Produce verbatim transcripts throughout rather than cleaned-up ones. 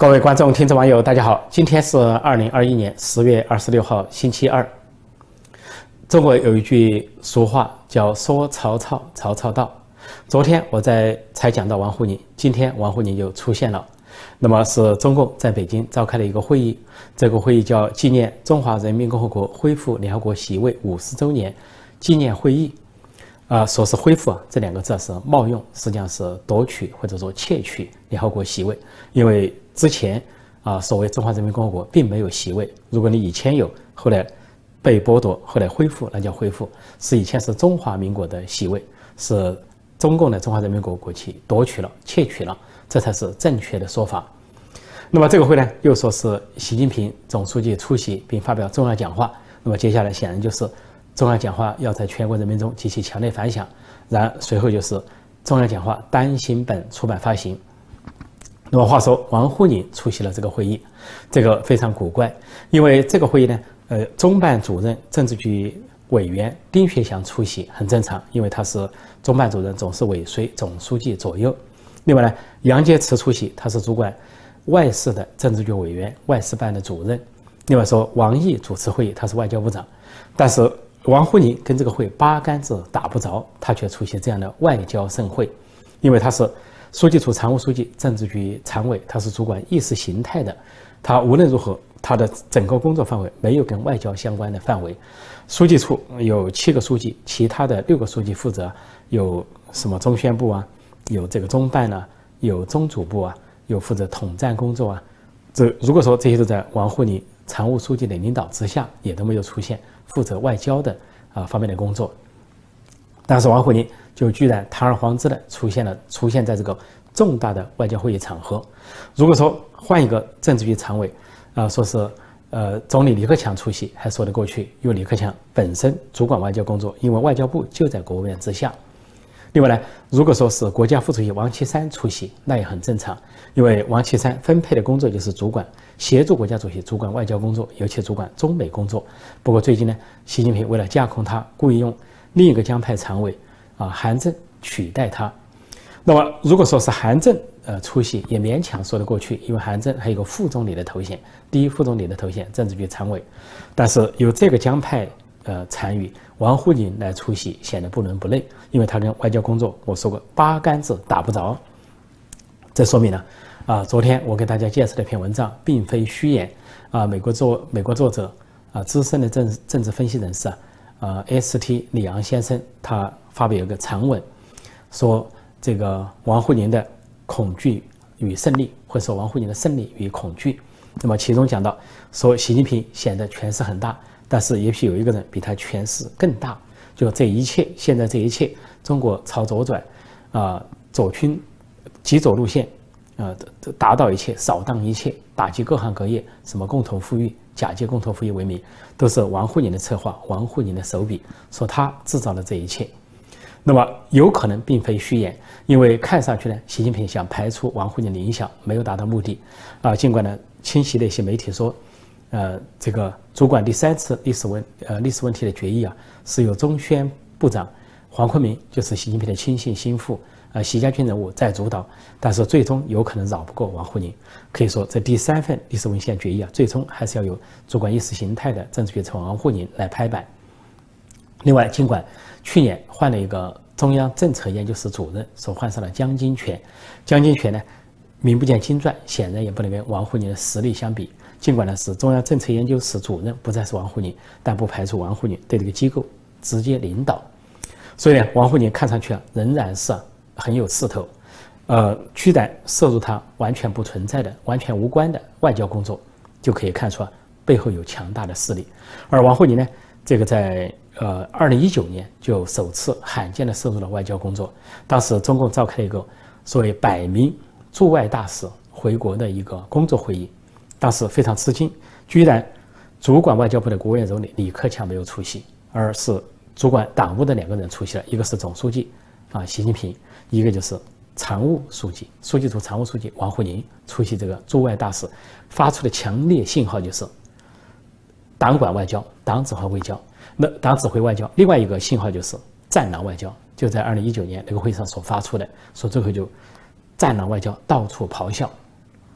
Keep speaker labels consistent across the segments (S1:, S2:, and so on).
S1: 各位观众、听众、网友，大家好！今天是二零二一年十月二十六号，星期二。中国有一句俗话叫"说曹操，曹操到"。昨天我在才讲到王沪宁，今天王沪宁就出现了。那么是中共在北京召开了一个会议，这个会议叫纪念中华人民共和国恢复联合国席位五十周年纪念会议。啊，说是恢复啊，这两个字是冒用，实际上是夺取或者说窃取联合国席位。因为之前啊，所谓中华人民共和国并没有席位。如果你以前有，后来被剥夺，后来恢复，那叫恢复。是以前是中华民国的席位，是中共的中华人民共和国国旗夺取了、窃取了，这才是正确的说法。那么这个会呢，又说是习近平总书记出席并发表重要讲话。那么接下来显然就是重要讲话要在全国人民中激起强烈反响，然随后就是重要讲话单行本出版发行。那么话说，王沪宁出席了这个会议，这个非常古怪，因为这个会议呢，呃，中办主任、政治局委员丁薛祥出席很正常，因为他是中办主任，总是尾随总书记左右。另外呢，杨洁篪出席，他是主管外事的政治局委员、外事办的主任。另外说，王毅主持会议，他是外交部长，但是王沪宁跟这个会八竿子打不着，他却出席这样的外交盛会，因为他是书记处常务书记、政治局常委，他是主管意识形态的，他无论如何，他的整个工作范围没有跟外交相关的范围。书记处有七个书记，其他的六个书记负责有什么中宣部啊，有这个中办啊，有中组部啊，有负责统战工作啊。这如果说这些都在王沪宁常务书记的领导之下，也都没有出现负责外交的啊方面的工作，但是王沪宁就居然堂而皇之的出现了，出现在这个重大的外交会议场合。如果说换一个政治局常委，啊、呃，说是呃总理李克强出席还说得过去，因为李克强本身主管外交工作，因为外交部就在国务院之下。另外呢，如果说是国家副主席王岐山出席，那也很正常，因为王岐山分配的工作就是主管协助国家主席主管外交工作，尤其主管中美工作。不过最近呢，习近平为了架空他，故意用另一个江派常委啊韩正取代他。那么如果说是韩正呃出席，也勉强说得过去，因为韩正还有个副总理的头衔，第一副总理的头衔，政治局常委。但是有这个江派呃参与，王沪宁来出席显得不伦不类，因为他跟外交工作我说过八竿子打不着。这说明呢，啊，昨天我给大家介绍的一篇文章并非虚言啊，美国作美国作者啊，资深的政政治分析人士啊，啊 S T 李昂先生他发表一个长文，说这个王沪宁的恐惧与胜利，或者说王沪宁的胜利与恐惧。那么其中讲到说，习近平显得权势很大，但是也许有一个人比他权势更大。就这一切，现在这一切，中国朝左转，啊，左倾极左路线，呃，达到一切，扫荡一切，打击各行各业，什么共同富裕、假借共同富裕为名，都是王沪宁的策划，王沪宁的手笔，说他制造了这一切。那么有可能并非虚言，因为看上去呢，习近平想排除王沪宁的影响，没有达到目的。啊，尽管呢，清晰的一些媒体说，呃，这个主管第三次历史问呃历史问题的决议啊，是由中宣部长黄坤明，就是习近平的亲信心腹，呃，习家军人物在主导，但是最终有可能绕不过王沪宁。可以说，这第三份历史文献决议啊，最终还是要由主管意识形态的政治局常委王沪宁来拍板。另外，尽管去年换了一个中央政策研究室主任，说换上了江金泉，江金泉呢名不见经传，显然也不能跟王沪宁的实力相比。尽管呢是中央政策研究室主任不再是王沪宁，但不排除王沪宁对这个机构直接领导。所以呢，王沪宁看上去啊仍然是啊很有势头，呃，居然涉入他完全不存在的、完全无关的外交工作，就可以看出啊背后有强大的势力。而王沪宁呢，这个在呃二零一九年就首次罕见的涉入了外交工作。当时中共召开了一个所谓百名驻外大使回国的一个工作会议。当时非常吃惊，居然主管外交部的国务院总理李克强没有出席，而是主管党务的两个人出席了，一个是总书记啊习近平，一个就是常务书记、书记处常务书记王沪宁出席这个驻外大使，发出的强烈信号就是党管外交，党指挥外交。那党指挥外交，另外一个信号就是战狼外交，就在二零一九年那个会上所发出的，说最后就战狼外交到处咆哮。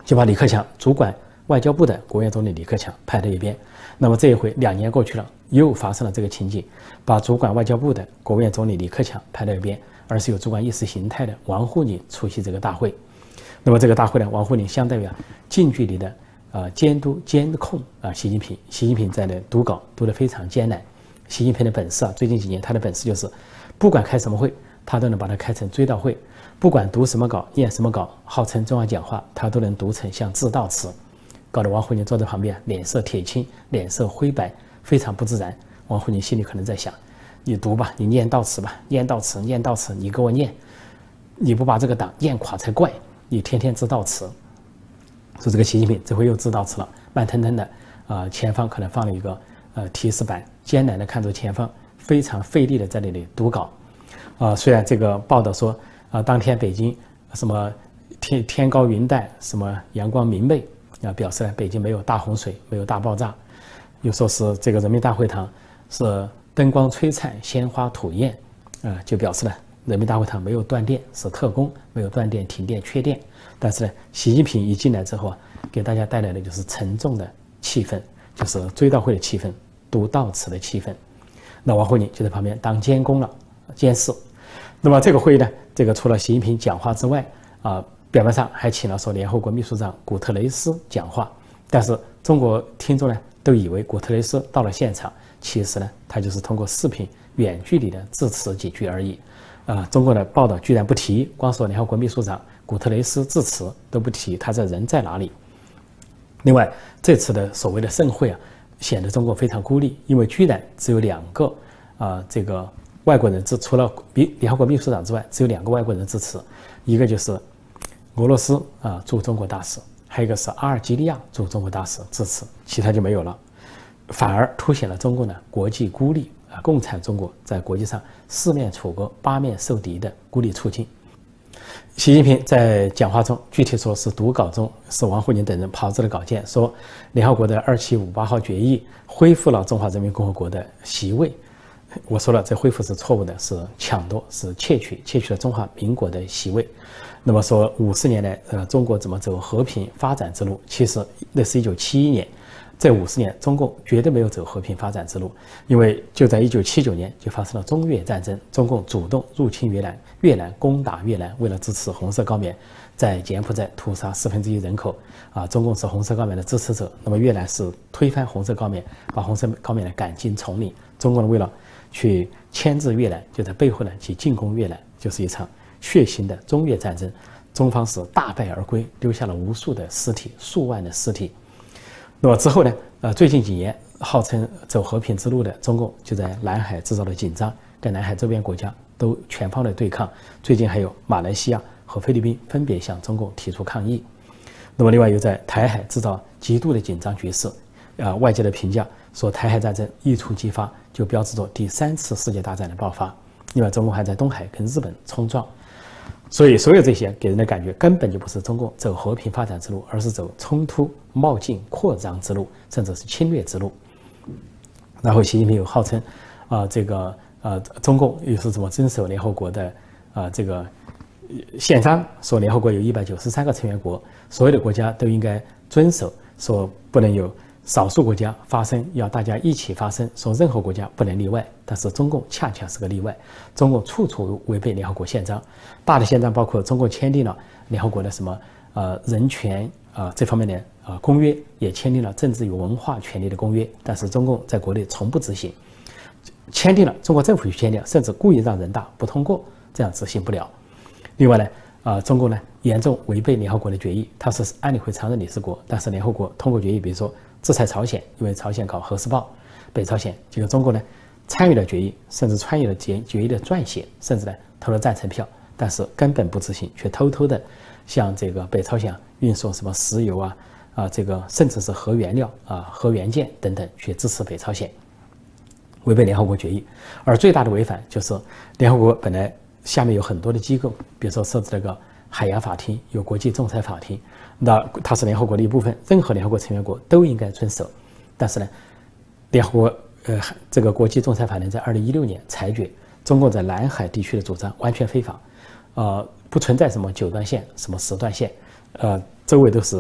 S1: 就把李克强主管外交部的国务院总理李克强派到一边。那么这一回两年过去了，又发生了这个情景，把主管外交部的国务院总理李克强派到一边，而是由主管意识形态的王沪宁出席这个大会。那么这个大会呢，王沪宁相当于啊近距离的呃监督监控啊习近平，习近平在那读稿读得非常艰难。习近平的本事啊，最近几年他的本事就是，不管开什么会，他都能把它开成追悼会；不管读什么稿、念什么稿，号称重要讲话，他都能读成像致悼词，搞得王沪宁坐在旁边，脸色铁青，脸色灰白，非常不自然。王沪宁心里可能在想：你读吧，你念悼词吧，念悼词，念悼词，你给我念，你不把这个党念垮才怪！你天天致悼词。说这个习近平这回又致悼词了，慢腾腾的，啊、呃，前方可能放了一个呃提示板，艰难的看着前方，非常费力的在那里读稿。啊、呃，虽然这个报道说，啊、呃，当天北京什么天天高云淡，什么阳光明媚，啊，表示呢北京没有大洪水，没有大爆炸，又说是这个人民大会堂是灯光璀璨，鲜花吐艳，啊、呃，就表示呢人民大会堂没有断电，是特工，没有断电、停电、缺电。但是呢，习近平一进来之后啊，给大家带来的就是沉重的气氛，就是追悼会的气氛，读悼词的气氛。那王沪宁就在旁边当监工了，监视。那么这个会议呢，这个除了习近平讲话之外，啊、呃，表面上还请了说联合国秘书长古特雷斯讲话，但是中国听众呢都以为古特雷斯到了现场，其实呢他就是通过视频远距离的致辞几句而已。啊、呃，中国的报道居然不提，光说联合国秘书长古特雷斯致辞都不提，他这人在哪里？另外，这次的所谓的盛会啊，显得中国非常孤立，因为居然只有两个啊、呃，这个外国人致，除了联合国秘书长之外，只有两个外国人致辞，一个就是俄罗斯啊、呃、驻中国大使，还有一个是阿尔及利亚驻中国大使致辞，其他就没有了，反而凸显了中国呢国际孤立。啊，共产中国在国际上四面楚歌、八面受敌的孤立处境。习近平在讲话中，具体说是读稿中，是王沪宁等人炮制的稿件，说联合国的二七五八号决议恢复了中华人民共和国的席位。我说了，这恢复是错误的，是抢夺，是窃取，窃取了中华民国的席位。那么说五十年来，呃，中国怎么走和平发展之路？其实那是一九七一年。这五十年，中共绝对没有走和平发展之路，因为就在一九七九年就发生了中越战争，中共主动入侵越南，越南攻打越南，为了支持红色高棉，在柬埔寨屠杀四分之一人口，啊，中共是红色高棉的支持者，那么越南是推翻红色高棉，把红色高棉呢赶进丛林，中共呢为了去牵制越南，就在背后呢去进攻越南，就是一场血腥的中越战争，中方是大败而归，留下了无数的尸体，数万的尸体。那么之后呢？呃，最近几年号称走和平之路的中共，就在南海制造了紧张，跟南海周边国家都全方位对抗。最近还有马来西亚和菲律宾分别向中共提出抗议。那么另外又在台海制造极度的紧张局势。啊、呃，外界的评价说台海战争一触即发，就标志着第三次世界大战的爆发。另外，中共还在东海跟日本冲撞。所以，所有这些给人的感觉根本就不是中共走和平发展之路，而是走冲突、冒进、扩张之路，甚至是侵略之路。然后，习近平又号称，啊、呃，这个呃，中共又是怎么遵守联合国的啊、呃、这个宪章，说联合国有一百九十三个成员国，所有的国家都应该遵守，说不能有少数国家发声，要大家一起发声，说任何国家不能例外。但是中共恰恰是个例外，中共处处违背联合国宪章。大的宪章包括中共签订了联合国的什么呃人权啊、呃、这方面的啊、呃、公约，也签订了政治与文化权利的公约，但是中共在国内从不执行。签订了，中国政府去签订，甚至故意让人大不通过，这样执行不了。另外呢，啊、呃，中共呢严重违背联合国的决议，它是安理会常任理事国，但是联合国通过决议，比如说制裁朝鲜，因为朝鲜搞核试爆，北朝鲜，这个中国呢参与了决议，甚至参与了决决议的撰写，甚至呢投了赞成票，但是根本不执行，却偷偷的向这个北朝鲜运送什么石油啊啊这个甚至是核原料啊核元件等等，去支持北朝鲜，违背联合国决议。而最大的违反就是联合国本来下面有很多的机构，比如说设置了个海洋法庭，有国际仲裁法庭，那它是联合国的一部分，任何联合国成员国都应该遵守。但是呢，联合国呃这个国际仲裁法庭在二零一六年裁决，中共在南海地区的主张完全非法，呃不存在什么九段线、什么十段线，呃周围都是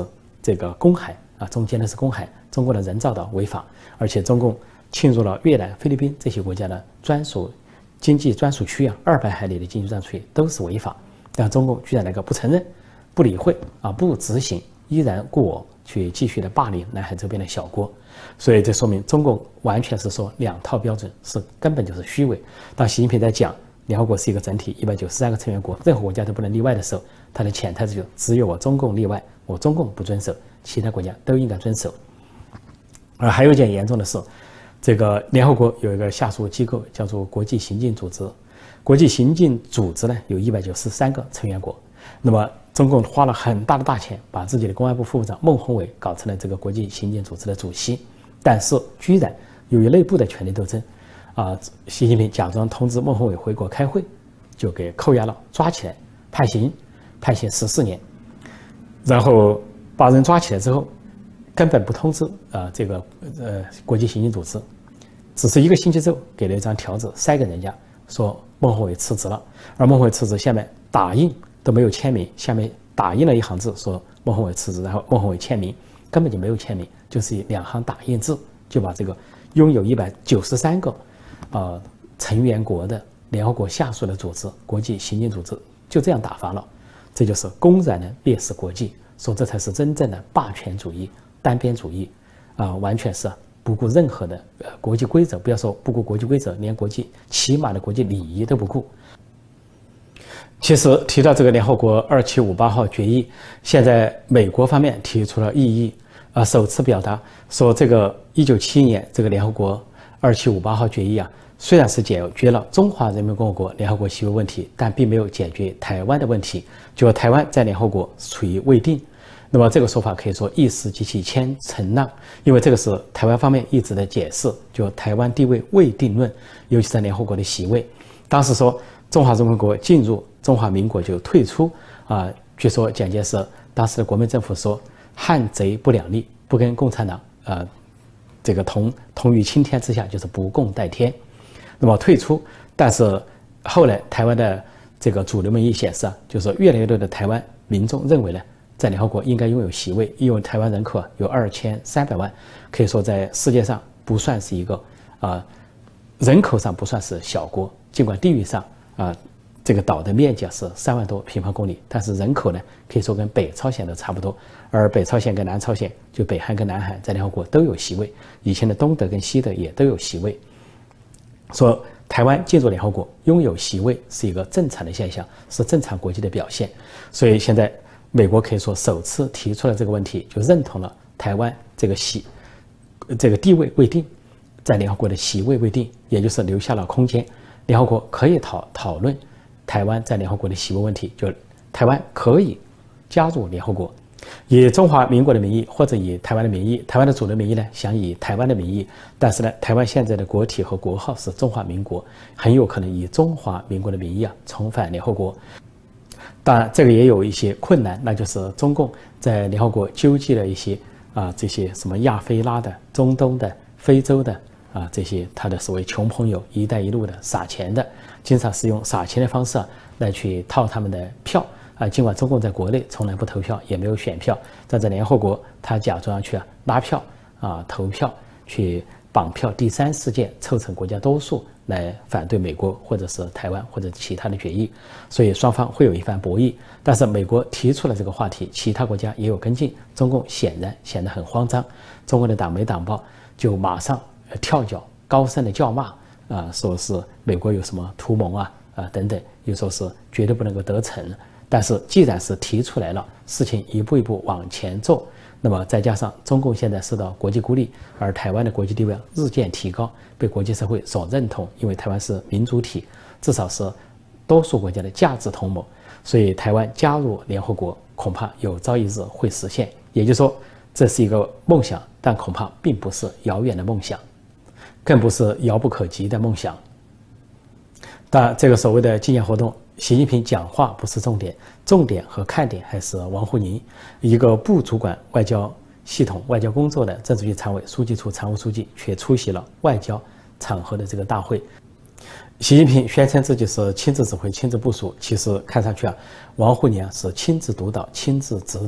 S1: 这个公海啊，中间的是公海，中国的人造岛违法，而且中共侵入了越南、菲律宾这些国家的专属经济专属区啊，二百海里的经济专属区都是违法，但中共居然那个不承认、不理会啊，不执行，依然故我去继续的霸凌南海周边的小国，所以这说明中共完全是说两套标准，是根本就是虚伪。当习近平在讲联合国是一个整体，一百九十三个成员国，任何国家都不能例外的时候，他的潜台词就只有我中共例外，我中共不遵守，其他国家都应该遵守。而还有一件严重的事，这个联合国有一个下属机构叫做国际刑警组织，国际刑警组织呢有一百九十三个成员国，那么中共花了很大的大钱，把自己的公安部副部长孟宏伟搞成了这个国际刑警组织的主席，但是居然由于内部的权力斗争，啊，习近平假装通知孟宏伟回国开会，就给扣押了，抓起来判刑，判刑十四年，然后把人抓起来之后，根本不通知啊这个呃国际刑警组织，只是一个星期之后给了一张条子塞给人家，说孟宏伟辞职了，而孟宏伟辞职下面打印都没有签名，下面打印了一行字说孟宏伟辞职，然后孟宏伟签名，根本就没有签名，就是以两行打印字就把这个拥有一百九十三个呃成员国的联合国下属的组织国际刑警组织就这样打发了，这就是公然的蔑视国际，说这才是真正的霸权主义、单边主义啊、呃，完全是不顾任何的呃国际规则，不要说不顾国际规则，连国际起码的国际礼仪都不顾。其实提到这个联合国二七五八号决议，现在美国方面提出了异议，啊、呃，首次表达说这个一九七一年这个联合国二七五八号决议啊，虽然是解决了中华人民共和国联合国席位问题，但并没有解决台湾的问题，就台湾在联合国处于未定。那么这个说法可以说一石激起千层浪，因为这个是台湾方面一直的解释，就台湾地位未定论，尤其在联合国的席位。当时说中华人民共和国进入，中华民国就退出啊。据说蒋介石当时的国民政府说汉贼不两立，不跟共产党呃这个同同于青天之下，就是不共戴天。那么退出，但是后来台湾的这个主流民意显示啊，就是说越来越多的台湾民众认为呢，在联合国应该拥有席位，因为台湾人口啊有二千三百万，可以说在世界上不算是一个啊、呃、人口上不算是小国，尽管地域上啊、呃、这个岛的面积是三万多平方公里，但是人口呢可以说跟北朝鲜都差不多，而北朝鲜跟南朝鲜，就北韩跟南韩在联合国都有席位，以前的东德跟西德也都有席位。说台湾进入联合国拥有席位是一个正常的现象，是正常国际的表现，所以现在美国可以说首次提出了这个问题，就认同了台湾这个席这个地位未定，在联合国的席位未定，也就是留下了空间，联合国可以讨讨论台湾在联合国的席位问题，就台湾可以加入联合国，以中华民国的名义或者以台湾的名义，台湾的主流民意呢想以台湾的名义，但是呢台湾现在的国体和国号是中华民国，很有可能以中华民国的名义啊重返联合国。当然这个也有一些困难，那就是中共在联合国纠集了一些啊这些什么亚非拉的、中东的、非洲的啊这些他的所谓穷朋友、一带一路的撒钱的，经常是用撒钱的方式啊来去套他们的票。啊，尽管中共在国内从来不投票，也没有选票，但在联合国，他假装去啊拉票啊投票，去绑票第三世界，凑成国家多数来反对美国或者是台湾或者其他的决议，所以双方会有一番博弈。但是美国提出了这个话题，其他国家也有跟进，中共显然显得很慌张，中国的党媒党报就马上跳脚，高声的叫骂啊，说是美国有什么图谋啊啊等等，又说是绝对不能够得逞。但是既然是提出来了，事情一步一步往前做，那么再加上中共现在受到国际孤立，而台湾的国际地位日渐提高，被国际社会所认同，因为台湾是民主体，至少是多数国家的价值同盟，所以台湾加入联合国恐怕有朝一日会实现。也就是说，这是一个梦想，但恐怕并不是遥远的梦想，更不是遥不可及的梦想。但这个所谓的纪念活动，习近平讲话不是重点，重点和看点还是王沪宁，一个不主管外交系统、外交工作的政治局常委、书记处常务书记，却出席了外交场合的这个大会。习近平宣称自己是亲自指挥、亲自部署，其实看上去啊，王沪宁是亲自督导、亲自指导，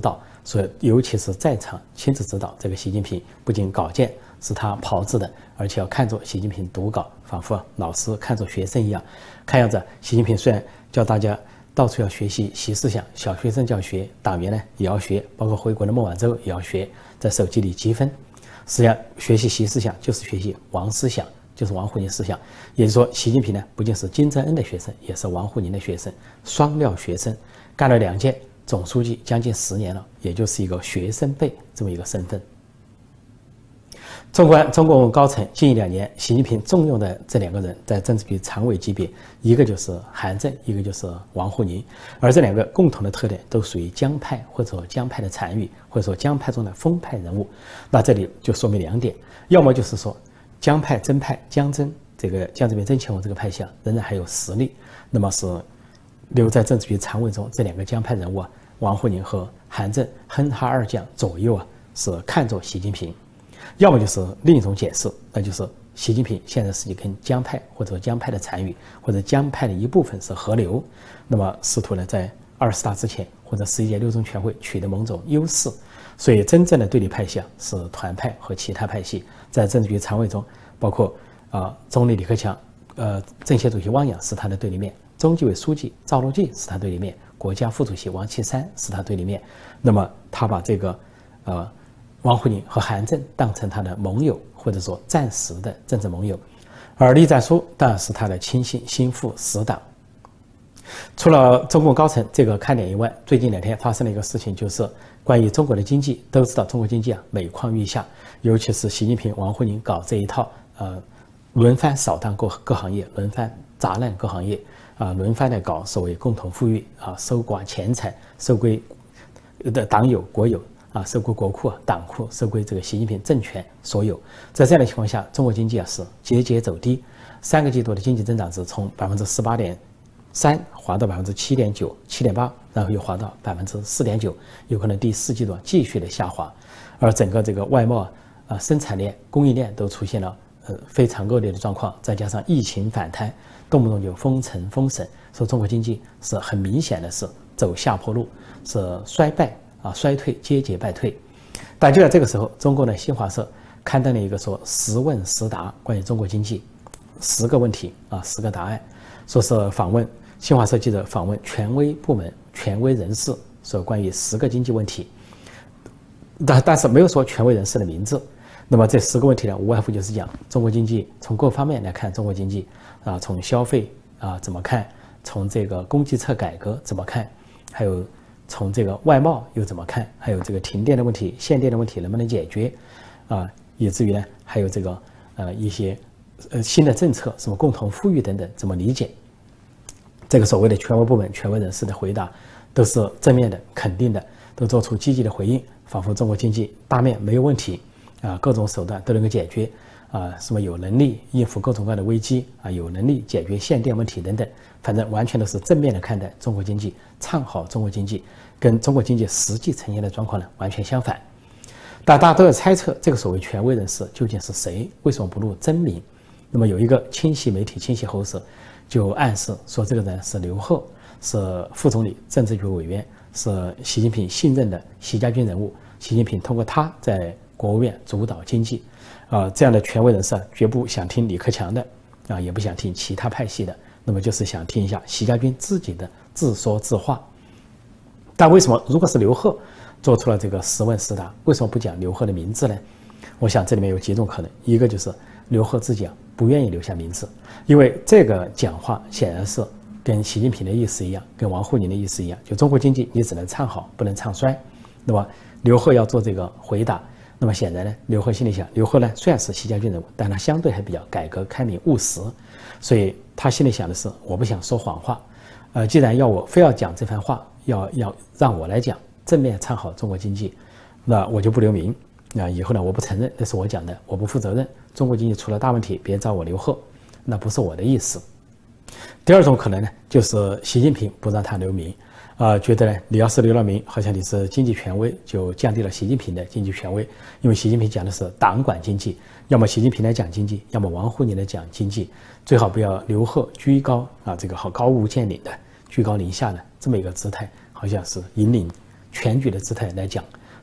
S1: 所以尤其是在场亲自指导这个习近平，不仅稿件是他炮制的，而且要看着习近平读稿，仿佛老师看着学生一样。看样子，习近平虽然叫大家到处要学习习思想，小学生就要学，党员呢也要学，包括回国的孟晚舟也要学，在手机里积分。实际上，学习习思想就是学习王思想，就是王沪宁思想。也就是说，习近平呢不仅是金正恩的学生，也是王沪宁的学生，双料学生，干了两届总书记将近十年了，也就是一个学生辈这么一个身份。纵观中共高层近一两年，习近平重用的这两个人在政治局常委级别，一个就是韩正，一个就是王沪宁，而这两个共同的特点都属于江派或者说江派的残余，或者说江派中的风派人物。那这里就说明两点，要么就是说江派真派江真这个江泽民真乾隆这个派系仍然还有实力，那么是留在政治局常委中这两个江派人物啊，王沪宁和韩正哼哈二将左右啊，是看着习近平。要么就是另一种解释，那就是习近平现在是跟江派或者江派的残余，或者江派的一部分是合流，那么试图呢在二十大之前或者十一届六中全会取得某种优势，所以真正的对立派系啊是团派和其他派系，在政治局常委中，包括啊、呃、总理李克强，呃政协主席汪洋是他的对立面，中纪委书记赵乐际是他对立面，国家副主席王岐山是他对立面，那么他把这个呃。王沪宁和韩正当成他的盟友，或者说暂时的政治盟友，而栗战书当然是他的亲信心腹死党。除了中共高层这个看点以外，最近两天发生了一个事情，就是关于中国的经济。都知道中国经济啊每况愈下，尤其是习近平、王沪宁搞这一套，呃，轮番扫荡各各行业，轮番砸烂各行业，啊、呃，轮番的搞所谓共同富裕啊，收刮钱财，收归的党有国有。啊，收归国库、党库，收归这个习近平政权所有。在这样的情况下，中国经济啊是节节走低，三个季度的经济增长值从百分之十八点三滑到百分之七点九、七点八，然后又滑到百分之四点九，有可能第四季度继续的下滑。而整个这个外贸啊、生产链、供应链都出现了呃非常恶劣的状况，再加上疫情反弹，动不动就封城封省，所以中国经济是很明显的是走下坡路，是衰败。啊，衰退，节节败退。但就在这个时候，中国的新华社刊登了一个说十问十答关于中国经济十个问题啊，十个答案，说是访问新华社记者访问权威部门、权威人士，说关于十个经济问题。但但是没有说权威人士的名字。那么这十个问题呢，无外乎就是讲中国经济从各方面来看中国经济啊，从消费啊怎么看，从这个供给侧改革怎么看，还有。从这个外贸又怎么看？还有这个停电的问题、限电的问题能不能解决？啊，以至于呢，还有这个呃一些呃新的政策，什么共同富裕等等，怎么理解？这个所谓的权威部门、权威人士的回答都是正面的、肯定的，都做出积极的回应，仿佛中国经济大面没有问题啊，各种手段都能够解决啊，什么有能力应付各种各样的危机啊，有能力解决限电问题等等。反正完全都是正面的看待中国经济，唱好中国经济，跟中国经济实际呈现的状况呢完全相反。但大家都在猜测这个所谓权威人士究竟是谁，为什么不露真名？那么有一个清晰媒体、清晰喉舌就暗示说，这个人是刘鹤，是副总理、政治局委员，是习近平信任的习家军人物。习近平通过他在国务院主导经济，啊、呃，这样的权威人士绝不想听李克强的，啊、呃，也不想听其他派系的。那么就是想听一下习家军自己的自说自话。但为什么如果是刘鹤做出了这个十问十答，为什么不讲刘鹤的名字呢？我想这里面有几种可能，一个就是刘鹤自己啊不愿意留下名字，因为这个讲话显然是跟习近平的意思一样，跟王沪宁的意思一样，就中国经济你只能唱好，不能唱衰。那么刘鹤要做这个回答，那么显然呢，刘鹤心里想，刘鹤呢虽然是习家军人物，但他相对还比较改革开明务实，所以他心里想的是，我不想说谎话，呃，既然要我非要讲这番话，要要让我来讲，正面唱好中国经济，那我就不留名，那以后呢，我不承认那是我讲的，我不负责任，中国经济出了大问题，别找我刘鹤，那不是我的意思。第二种可能呢，就是习近平不让他留名，啊、呃，觉得呢，你要是留了名，好像你是经济权威，就降低了习近平的经济权威，因为习近平讲的是党管经济，要么习近平来讲经济，要么王沪宁来讲经济，最好不要刘鹤居高啊，这个好高屋建瓴的，居高临下的这么一个姿态，好像是引领全局的姿态来讲，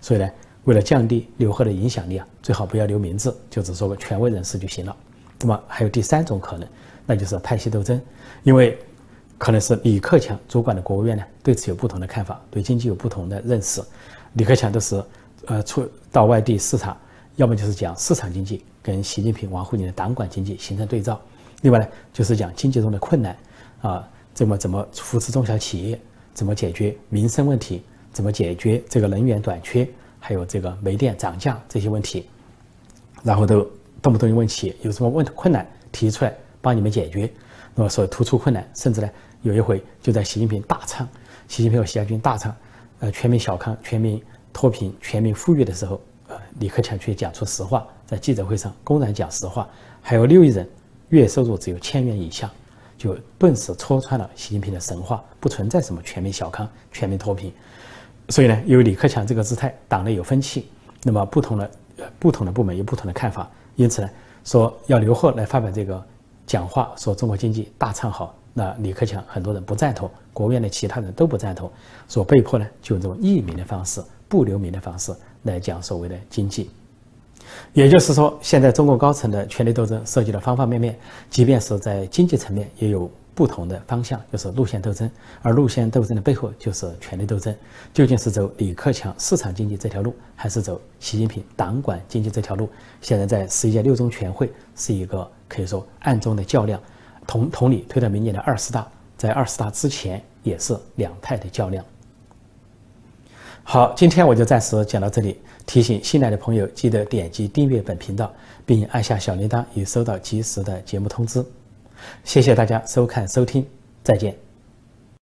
S1: 所以呢，为了降低刘贺的影响力啊，最好不要留名字，就只说个权威人士就行了。那么还有第三种可能，那就是派系斗争，因为可能是李克强主管的国务院呢，对此有不同的看法，对经济有不同的认识。李克强都是呃出到外地视察，要么就是讲市场经济，跟习近平、王沪宁的党管经济形成对照；另外呢，就是讲经济中的困难啊，怎么怎么扶持中小企业，怎么解决民生问题，怎么解决这个能源短缺，还有这个煤电涨价这些问题，然后都动不动就问企业有什么问困难提出来帮你们解决。那么说突出困难，甚至呢有一回就在习近平大唱，习近平和习家军大唱，呃全民小康、全民脱贫、全民富裕的时候，呃李克强却讲出实话，在记者会上公然讲实话，还有六亿人月收入只有千元以下，就顿时戳穿了习近平的神话，不存在什么全民小康、全民脱贫。所以呢，由于李克强这个姿态，党内有分歧，那么不同的呃不同的部门有不同的看法，因此呢，说要刘贺来发表这个讲话，说中国经济大唱好，那李克强很多人不赞同，国务院的其他人都不赞同，所被迫呢就用这种匿名的方式、不留名的方式来讲所谓的经济。也就是说，现在中国高层的权力斗争涉及了方方面面，即便是在经济层面也有不同的方向，就是路线斗争，而路线斗争的背后就是权力斗争。究竟是走李克强市场经济这条路，还是走习近平党管经济这条路？现在在十一届六中全会是一个可以说暗中的较量，同同理推到明年的二十大，在二十大之前也是两派的较量。好，今天我就暂时讲到这里。提醒新来的朋友记得点击订阅本频道，并按下小铃铛以收到及时的节目通知。谢谢大家收看收听，再见。